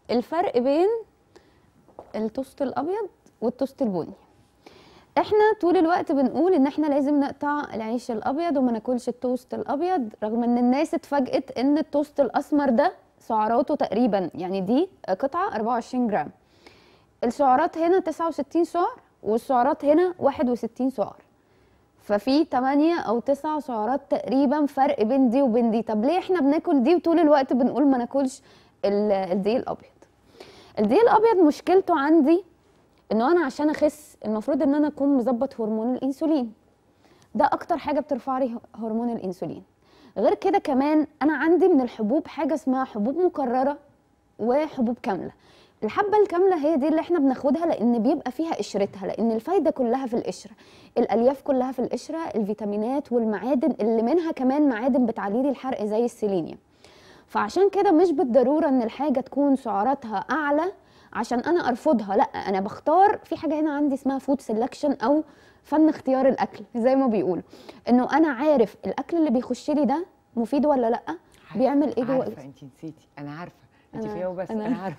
الفرق بين التوست الابيض والتوست البني. احنا طول الوقت بنقول ان احنا لازم نقطع العيش الابيض وما ناكلش التوست الابيض، رغم ان الناس اتفاجئت ان التوست الاسمر ده سعراته تقريبا، يعني دي قطعه 24 جرام، السعرات هنا 69 سعر والسعرات هنا 61 سعر، ففي 8 أو 9 سعرات تقريبا فرق بين دي وبين دي. طب ليه احنا بناكل دي وطول الوقت بنقول ما ناكلش الدقيق الابيض؟ الدقيق الابيض مشكلته عندي انه انا عشان اخس المفروض ان انا اكون مظبط هرمون الانسولين، ده اكتر حاجه بترفع لي هرمون الانسولين. غير كده كمان انا عندي من الحبوب حاجه اسمها حبوب مكرره وحبوب كامله. الحبه الكامله هي دي اللي احنا بناخدها لان بيبقى فيها قشرتها، لان الفايده كلها في القشره، الالياف كلها في القشره، الفيتامينات والمعادن اللي منها كمان معادن بتعلي لي الحرق زي السيلينيوم. فعشان كده مش بالضروره ان الحاجه تكون سعراتها اعلى عشان انا ارفضها، لا انا بختار. في حاجه هنا عندي اسمها فود سيلكشن او فن اختيار الاكل زي ما بيقولوا، انه انا عارف الاكل اللي بيخش لي ده مفيد ولا لا، بيعمل ايه جوه. عارفه انت نسيتي، انا عارفه انت فيها وبس، انا عارفه.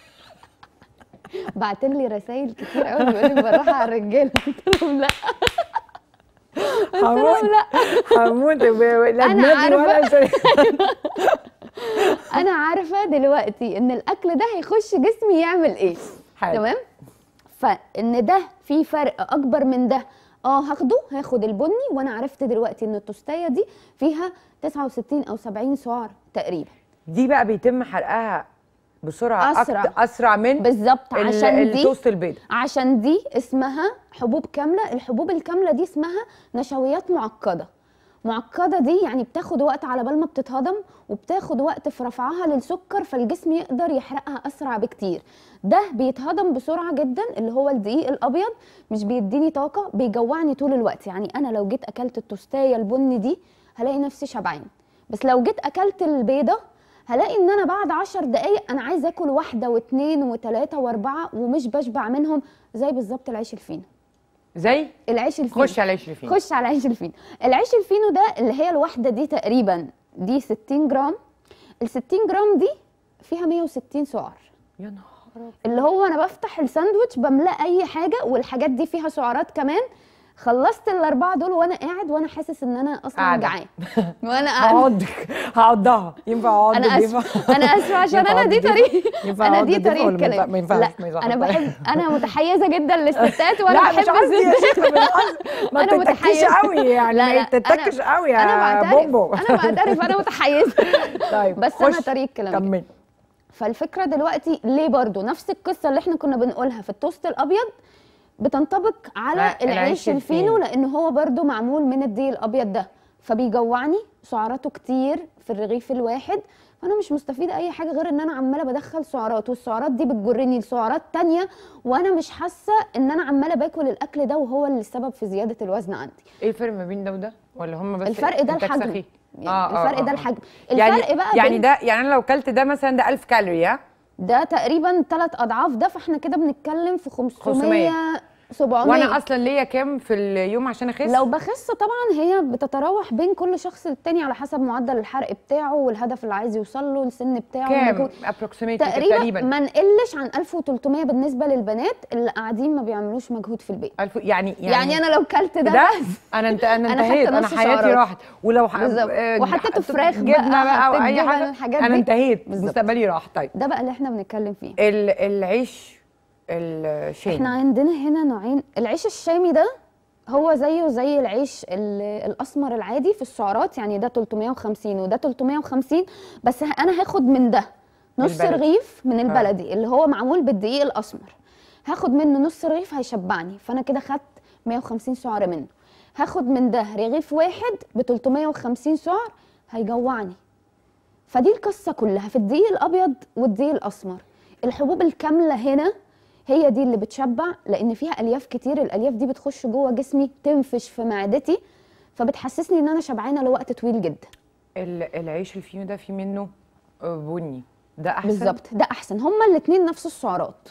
بعتلي رسايل كتير قوي بيقول لي بالراحه على الرجاله، قلت لهم لا. هموت لا انا عارفه. انا عارفه دلوقتي ان الاكل ده هيخش جسمي يعمل ايه. تمام. فان ده في فرق اكبر من ده، هاخد البني، وانا عرفت دلوقتي ان التوستايه دي فيها 69 او 70 سعر تقريبا. دي بقى بيتم حرقها بسرعه اسرع من بالظبط عشان التوست البيضاء، عشان دي اسمها حبوب كامله. الحبوب الكامله دي اسمها نشويات معقده. معقده دي يعني بتاخد وقت على بال ما بتتهضم، وبتاخد وقت في رفعها للسكر، فالجسم يقدر يحرقها اسرع بكتير. ده بيتهضم بسرعه جدا، اللي هو الدقيق الابيض مش بيديني طاقه، بيجوعني طول الوقت. يعني انا لو جيت اكلت التوستايه البني دي هلاقي نفسي شبعان، بس لو جيت اكلت البيضه هلاقي ان انا بعد 10 دقايق انا عايزه اكل واحده واثنين وثلاثه واربعه ومش بشبع منهم، زي بالظبط العيش الفينو. زي العيش الفينو. خش على العيش الفينو. خش على العيش الفينو. العيش الفينو ده اللي هي الواحده دي تقريبا دي 60 جرام. ال 60 جرام دي فيها 160 سعر. يا نهار، اللي هو انا بفتح الساندوتش بملأ اي حاجه، والحاجات دي فيها سعرات كمان. خلصت الاربعه دول وانا قاعد وانا حاسس ان انا اصلا جعان وانا هقعدها. ينفع اقعد؟ انا اسفه عشان انا دي طريقه، انا دي طريقه كلام. ما ينفعش. انا بحب، انا متحيزه جدا للستات وانا لا بحب ما تتكش قوي يعني، ما تتكش قوي يا بومبو. انا بعترف انا متحيزه. طيب بس انا طريقه كلام. كمل. فالفكره دلوقتي ليه برضو نفس القصه اللي احنا كنا بنقولها في التوست الابيض بتنطبق على العيش الفينو، لان هو برضو معمول من الدقيق الابيض ده، فبيجوعني، سعراته كتير في الرغيف الواحد، فانا مش مستفيده اي حاجه غير ان انا عماله بدخل سعرات، والسعرات دي بتجرني لسعرات تانية، وانا مش حاسه ان انا عماله باكل الاكل ده وهو اللي السبب في زياده الوزن عندي. ايه الفرق ما بين ده وده؟ ولا هم بس الفرق ده الحجم. الفرق ده الحجم. يعني الفرق بقى يعني ده، يعني انا لو كلت ده مثلا ده 1000 كالوري، ده تقريبا 3 اضعاف ده، فاحنا كده بنتكلم في 500 700. وانا اصلا ليا كام في اليوم عشان اخس؟ لو بخس طبعا هي بتتراوح بين كل شخص للتاني على حسب معدل الحرق بتاعه والهدف اللي عايز يوصل له، السن بتاعه، كام تقريبا ما نقلش عن 1300 بالنسبه للبنات اللي قاعدين ما بيعملوش مجهود في البيت. يعني انا لو كلت ده بس انا انتهيت، انا حياتي راحت. ولو وحطيته فراخ جبنه بقى او اي حاجه انا انتهيت، مستقبلي راح. طيب ده بقى اللي احنا بنتكلم فيه. العيش الشامي، احنا عندنا هنا نوعين. العيش الشامي ده هو زيه زي العيش الاسمر العادي في السعرات، يعني ده 350 وده 350، بس انا هاخد من ده نص رغيف من البلدي اللي هو معمول بالدقيق الاسمر، هاخد منه نص رغيف هيشبعني، فانا كده خدت 150 سعر منه. هاخد من ده رغيف واحد ب 350 سعر هيجوعني. فدي القصه كلها في الدقيق الابيض والدقيق الاسمر. الحبوب الكامله هنا هي دي اللي بتشبع، لان فيها الياف كتير، الالياف دي بتخش جوه جسمي تنفش في معدتي، فبتحسسني ان انا شبعانه لوقت طويل جدا. العيش الفينو ده في منه بني، ده احسن؟ بالظبط، ده احسن. هما الاثنين نفس السعرات،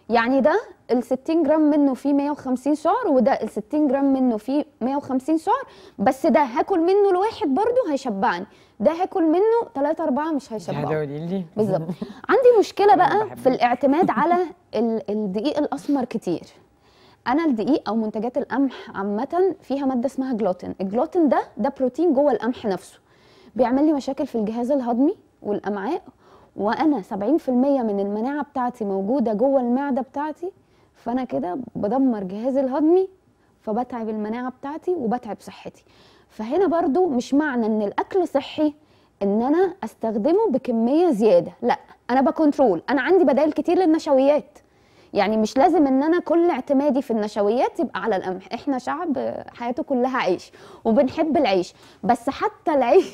يعني ده ال 60 جرام منه فيه 150 سعر، وده ال 60 جرام منه فيه 150 سعر، بس ده هاكل منه الواحد برضو هيشبعني، ده هاكل منه 3 4 مش هيشبعني. بالظبط. عندي مشكله بقى في الاعتماد على الدقيق الاسمر كتير. انا الدقيق او منتجات القمح عامه فيها ماده اسمها جلوتين. الجلوتين ده بروتين جوه القمح نفسه، بيعمل لي مشاكل في الجهاز الهضمي والامعاء، وانا 70% من المناعه بتاعتي موجوده جوه المعده بتاعتي، فانا كده بدمر جهازي الهضمي، فبتعب المناعه بتاعتي وبتعب صحتي. فهنا برضو مش معنى ان الاكل صحي ان انا استخدمه بكميه زياده، لا، انا بكنترول. انا عندي بدائل كتير للنشويات، يعني مش لازم ان انا كل اعتمادي في النشويات يبقى على القمح. احنا شعب حياته كلها عيش وبنحب العيش، بس حتى العيش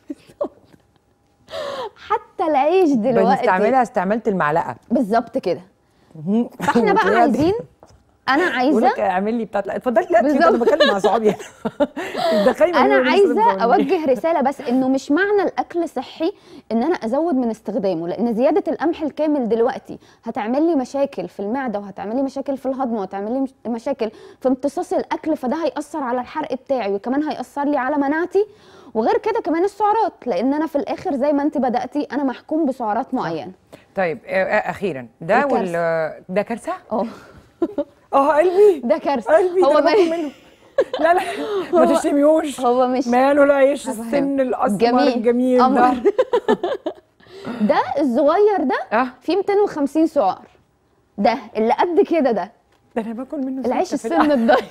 حتى العيش دلوقتي بنستعملها استعمالة المعلقه بالظبط كده. فاحنا بقى عايزين، انا عايزه اعمل لي بتاعت، اتفضلي. لا انا بتكلم مع صحابي. انا عايزه اوجه رساله بس، انه مش معنى الاكل صحي ان انا ازود من استخدامه، لان زياده القمح الكامل دلوقتي هتعمل لي مشاكل في المعده، وهتعمل لي مشاكل في الهضم، وهتعمل لي مشاكل في امتصاص الاكل، فده هيأثر على الحرق بتاعي، وكمان هيأثر لي على مناعتي. وغير كده كمان السعرات، لان انا في الاخر زي ما انت بدأتي انا محكوم بسعرات معينه. طيب اخيرا ده ده كارثه. قلبي ده كارثه. قلبي هو منه. لا ما تشتميهوش، هو مش ماله العيش السن الاسمر الجميل ده. ده الصغير ده فيه 250 سعر، ده اللي قد كده ده انا باكل منه العيش السن الدايت.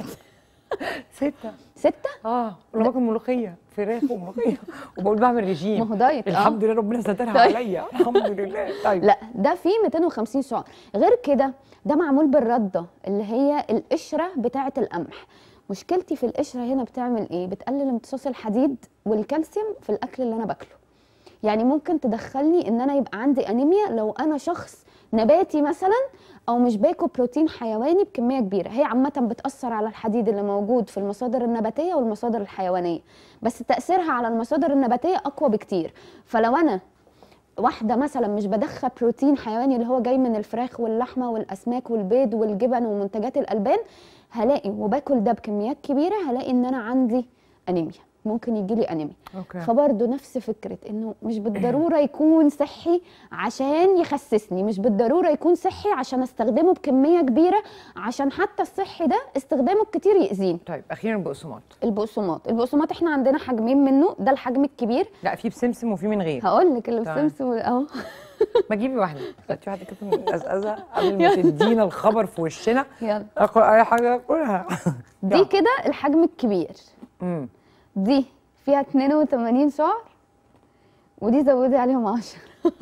6 ولا باكل ملوخيه، فراخ وملوخيه، وبقول بعمل ريجيم. ما هو دايت. الحمد لله ربنا سترها عليا، الحمد لله. طيب لا ده فيه 250 سعر. غير كده ده معمول بالرده اللي هي القشره بتاعه القمح. مشكلتي في القشره هنا بتعمل ايه؟ بتقلل امتصاص الحديد والكالسيوم في الاكل اللي انا باكله. يعني ممكن تدخلني ان انا يبقى عندي انيميا لو انا شخص نباتي مثلا، او مش باكل بروتين حيواني بكميه كبيره. هي عامه بتاثر على الحديد اللي موجود في المصادر النباتيه والمصادر الحيوانيه، بس تاثيرها على المصادر النباتيه اقوى بكتير. فلو انا واحده مثلا مش بدخل بروتين حيواني اللي هو جاي من الفراخ واللحمه والاسماك والبيض والجبن ومنتجات الالبان، هلاقي وباكل ده بكميات كبيره، هلاقي ان انا عندي انيميا، ممكن يجي لي انيميا. فبرضه نفس فكره انه مش بالضروره يكون صحي عشان يخسسني، مش بالضروره يكون صحي عشان استخدمه بكميه كبيره، عشان حتى الصحي ده استخدامه الكتير يأذيني. طيب اخيرا البقسماط احنا عندنا حجمين منه، ده الحجم الكبير. لا في بسمسم وفي من غير. هقول لك اللي بسمسم اهو. ما تجيبي واحده، هاتي واحده كده من القزقزه قبل ما تدينا الخبر في وشنا. يلا اكل اي حاجه اكلها. دي كده الحجم الكبير. دي فيها 82 سعر، ودي زودي عليهم 10.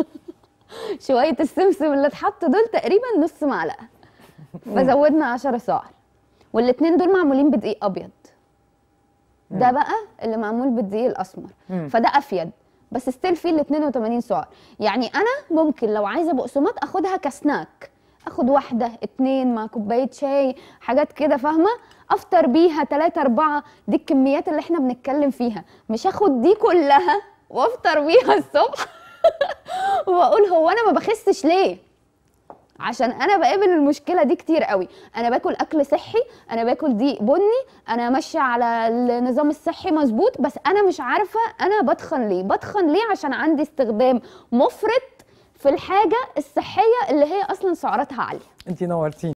شويه السمسم اللي اتحط دول تقريبا نص معلقه، فزودنا 10 سعر. والاتنين دول معمولين بدقيق ابيض، ده بقى اللي معمول بالدقيق الاسمر، فده افيد، بس ستيل فيه ال 82 سعر. يعني انا ممكن لو عايزه بقسماط اخدها كسناك، اخد واحده 2 مع كوبايه شاي، حاجات كده فاهمه، افطر بيها 3 4. دي الكميات اللي احنا بنتكلم فيها، مش اخد دي كلها وافطر بيها الصبح واقول هو انا ما بخسش ليه؟ عشان انا بقابل المشكله دي كتير قوي. انا باكل اكل صحي، انا باكل دقيق بني، انا ماشيه على النظام الصحي مظبوط، بس انا مش عارفه انا بتخن ليه. بتخن ليه؟ عشان عندي استخدام مفرط في الحاجه الصحيه اللي هي اصلا سعراتها عاليه. انتي نورتيني.